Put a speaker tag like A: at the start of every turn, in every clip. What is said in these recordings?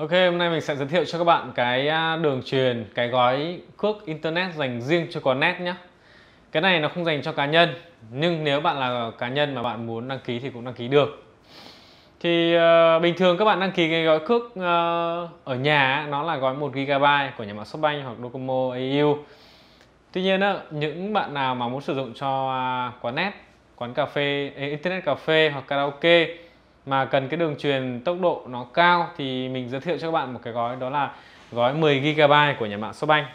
A: Ok, hôm nay mình sẽ giới thiệu cho các bạn cái đường truyền, cái gói cước internet dành riêng cho Quantnet nhé. Cái này nó không dành cho cá nhân, nhưng nếu bạn là cá nhân mà bạn muốn đăng ký thì cũng đăng ký được. Thì bình thường các bạn đăng ký cái gói cước ở nhà nó là gói 1 GB của nhà mạng Shopbank hoặc Docomo AU. Tuy nhiên những bạn nào mà muốn sử dụng cho Quantnet, quán cà phê, internet cà phê hoặc karaoke mà cần cái đường truyền tốc độ nó cao thì mình giới thiệu cho các bạn một cái gói, đó là gói 10 GB của nhà mạng Shopbank.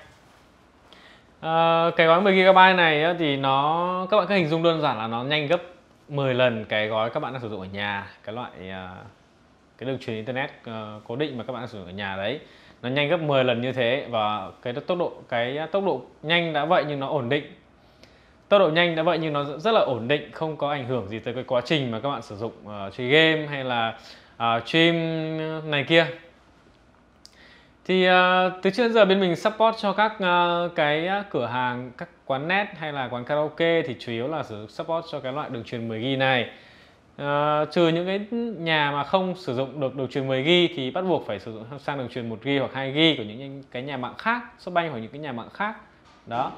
A: Cái gói 10 GB này thì các bạn cứ hình dung đơn giản là nó nhanh gấp 10 lần cái gói các bạn đang sử dụng ở nhà, cái loại cái đường truyền internet cố định mà các bạn đang sử dụng ở nhà đấy. Nó nhanh gấp 10 lần như thế, và cái tốc độ nhanh đã vậy nhưng nó ổn định. Tốc độ nhanh đã vậy nhưng nó rất là ổn định, không có ảnh hưởng gì tới cái quá trình mà các bạn sử dụng chơi game hay là stream này kia. Thì từ trước đến giờ bên mình support cho các cái cửa hàng, các quán net hay là quán karaoke thì chủ yếu là sử dụng support cho cái loại đường truyền 10GB này. Trừ những cái nhà mà không sử dụng được đường truyền 10GB thì bắt buộc phải sử dụng sang đường truyền 1GB hoặc 2GB của những cái nhà mạng khác, Shopbank hoặc những cái nhà mạng khác. Đó.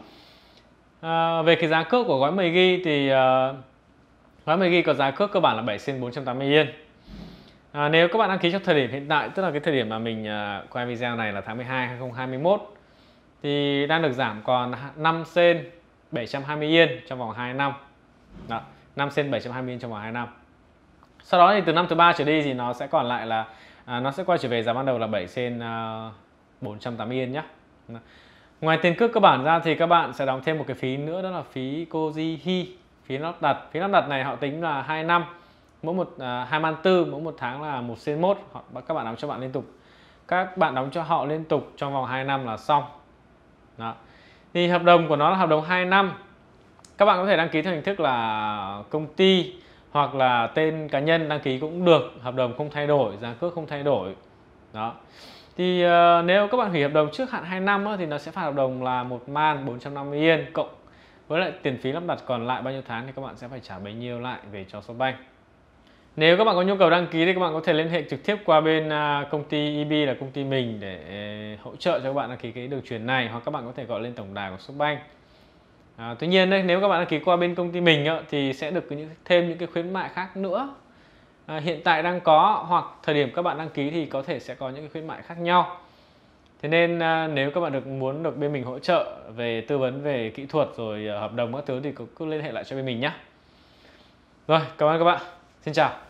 A: Về cái giá cước của gói 10GB thì gói 10GB có giá cước cơ bản là 7 sen 480 Yên. Nếu các bạn đăng ký trong thời điểm hiện tại, tức là cái thời điểm mà mình quay video này là tháng 12 2021, thì đang được giảm còn 5 sen 720 Yên trong vòng 2 năm. Đó, 5 sen 720 Yên trong vòng 2 năm. Sau đó thì từ năm thứ 3 trở đi thì nó sẽ còn lại là nó sẽ quay trở về giá ban đầu là 7 sen 480 Yên nhé. Ngoài tiền cước cơ bản ra thì các bạn sẽ đóng thêm một cái phí nữa, đó là phí Koji Hi, phí lắp đặt. Phí lắp đặt này họ tính là 2 năm, mỗi một 2,4 mỗi một tháng là 1 sen 1. Các bạn đóng cho bạn liên tục. Các bạn đóng cho họ liên tục trong vòng 2 năm là xong. Đó. Thì hợp đồng của nó là hợp đồng 2 năm. Các bạn có thể đăng ký theo hình thức là công ty hoặc là tên cá nhân đăng ký cũng được, hợp đồng không thay đổi, giá cước không thay đổi. Đó. Thì nếu các bạn hủy hợp đồng trước hạn 2 năm thì nó sẽ phạt hợp đồng là 1.450 Yên cộng với lại tiền phí lắp đặt còn lại bao nhiêu tháng thì các bạn sẽ phải trả bấy nhiêu lại về cho Shopbank. Nếu các bạn có nhu cầu đăng ký thì các bạn có thể liên hệ trực tiếp qua bên công ty EB là công ty mình để hỗ trợ cho các bạn đăng ký cái đường truyền này, hoặc các bạn có thể gọi lên tổng đài của Shopbank. Tuy nhiên đấy, nếu các bạn đăng ký qua bên công ty mình thì sẽ được thêm những cái khuyến mại khác nữa. Hiện tại đang có, hoặc thời điểm các bạn đăng ký thì có thể sẽ có những cái khuyến mại khác nhau. Thế nên nếu các bạn muốn được bên mình hỗ trợ về tư vấn về kỹ thuật rồi hợp đồng các thứ thì cứ liên hệ lại cho bên mình nhé. Rồi, cảm ơn các bạn. Xin chào.